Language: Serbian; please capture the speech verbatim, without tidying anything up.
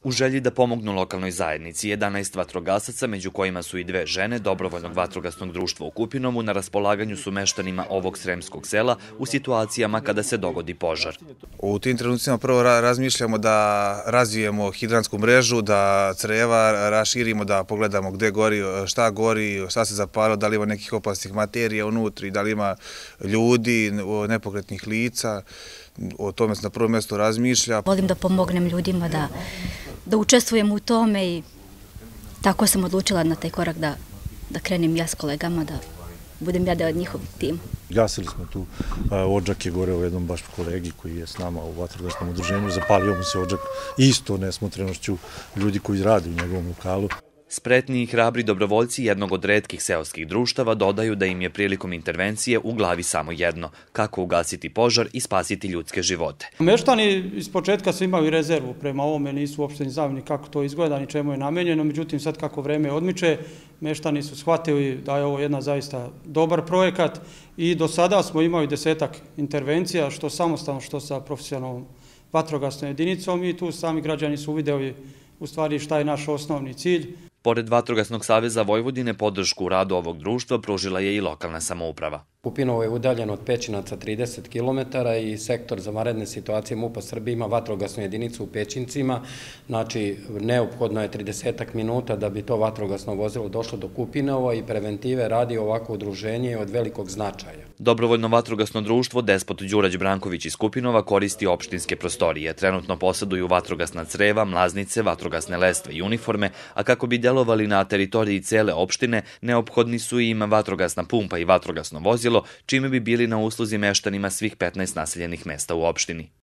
U želji da pomognu lokalnoj zajednici, jedanaest vatrogasaca, među kojima su i dve žene Dobrovoljnog vatrogasnog društva u Kupinovu, na raspolaganju su meštanima ovog sremskog sela u situacijama kada se dogodi požar. U tim trenucima prvo razmišljamo da razvijemo hidrantsku mrežu, da creva raširimo, da pogledamo gde gori, šta gori, šta se zapalo, da li ima nekih opasnih materija unutri, da li ima ljudi, nepokretnih lica. O tome se na prvom mjestu razmišlja. Volim da pomognem ljudima, da, da učestvujem u tome i tako sam odlučila na taj korak da, da krenem ja s kolegama, da budem ja deo od njihovog tima. Gasili smo tu, odžak je gore u jednom baš kolegi koji je s nama u vatrogasnom udruženju, zapalio mu se odžak isto nesmotrenošću ljudi koji rade u njegovom lokalu. Spretni i hrabri dobrovoljci jednog od retkih seoskih društava dodaju da im je prilikom intervencije u glavi samo jedno, kako ugasiti požar i spasiti ljudske živote. Meštani iz početka su imali rezervu prema ovome, nisu uopšte ni znali kako to izgleda, ni čemu je namenjeno, međutim sad kako vreme odmiče, meštani su shvatili da je ovo jedna zaista dobar projekat i do sada smo imali desetak intervencija, što samostalno, što sa profesionalnom vatrogasnom jedinicom i tu sami građani su uvidjeli u stvari šta je naš osnovni cilj. Pored Vatrogasnog saveza Vojvodine, podršku u radu ovog društva pružila je i lokalna samouprava. Kupinovo je udaljen od Pećinaca trideset kilometara i sektor za vanredne situacije MUP-a Srbije ima vatrogasnu jedinicu u Pećincima. Znači, neophodno je tridesetak minuta da bi to vatrogasno vozilo došlo do Kupinova i preventive radi ovako udruženje od velikog značaja. Dobrovoljno vatrogasno društvo Despot Đurać Branković iz Kupinova koristi opštinske prostorije. Trenutno poseduju vatrogasna creva, mlaznice, vatrogasne lestve i uniforme, a kako bi delovali na teritoriji cele opštine, neophodni su im vatrogasna pumpa i vatrogasno vozilo, čime bi bili na usluzi meštanima svih petnaest naseljenih mesta u opštini.